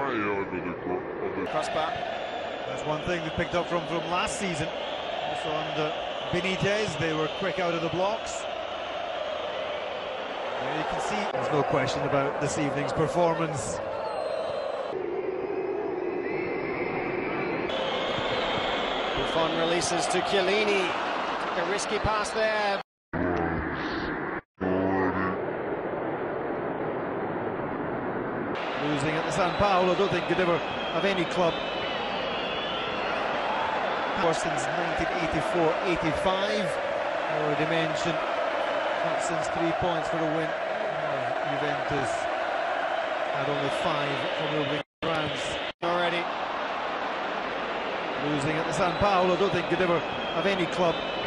Crossbar. That's one thing they picked up from last season. Also under Benitez, they were quick out of the blocks. There you can see there's no question about this evening's performance. Buffon releases to Chiellini. Took a risky pass there. Losing at the San Paolo, I don't think could ever have any club since 1984-85. Already mentioned, not since 3 points for a win. Juventus had only 5 from the opening rounds already. Losing at the San Paolo, I don't think could ever have any club